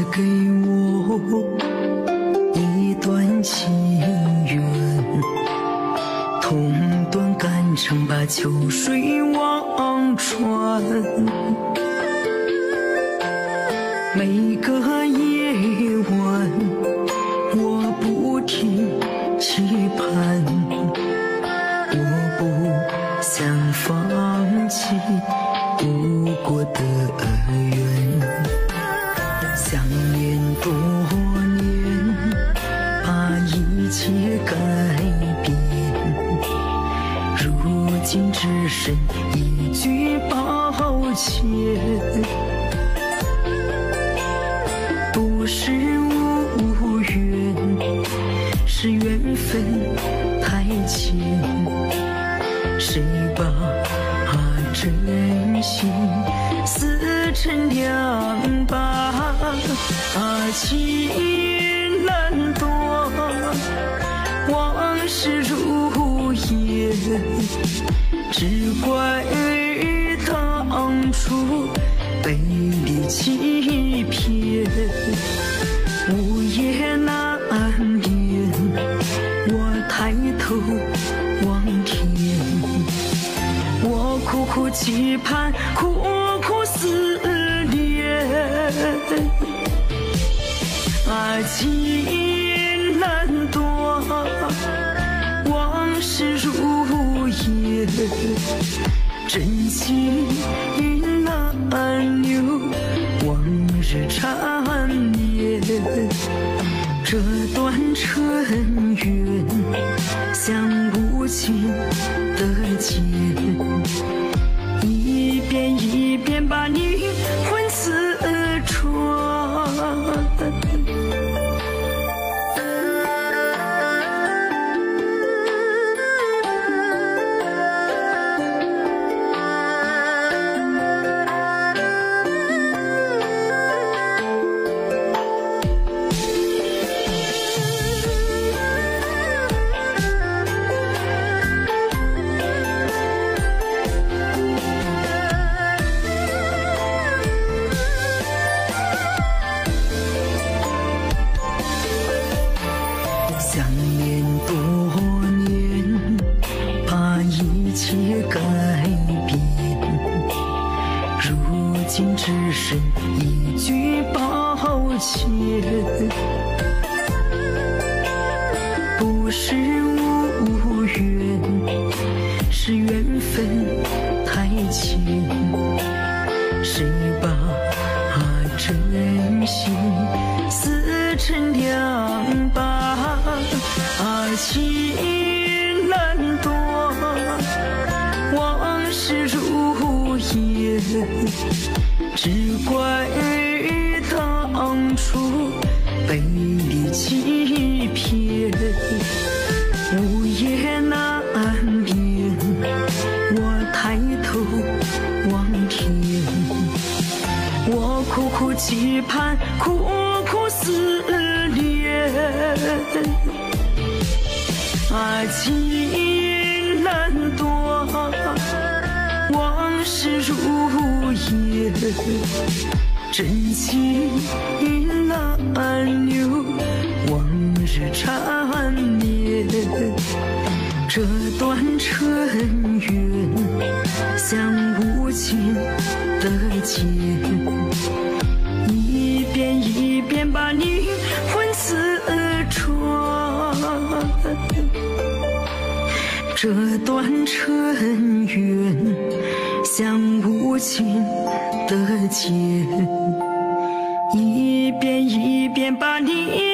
给我一段情缘，痛断肝肠把秋水望穿。每个夜晚，我不停期盼，我不想放弃不过的缘。想念多年，把一切改变，如今只剩一句抱歉。不是无缘，是缘分太浅，谁把真心撕成两把？情难躲，往事如烟，只怪当初被你欺骗。午夜难眠，我抬头望天，我苦苦期盼，苦苦思念。情难躲，往事如烟，真心难留，往日缠绵。这段尘缘，像无情的剑，一遍一遍把灵魂刺穿。想念多年，把一切改变，如今只剩一句抱歉。不是无缘，是缘分太浅，谁把真心撕成两把？情难躲，往事如烟，只怪当初被你欺骗。午夜难眠，我抬头望天，我苦苦期盼，苦苦思念。情难躲，往事如烟，真心难留，往日缠绵。这段尘缘，像无情的剑，一遍一遍把灵魂刺穿。这段尘缘，像无情的剑，一遍一遍把你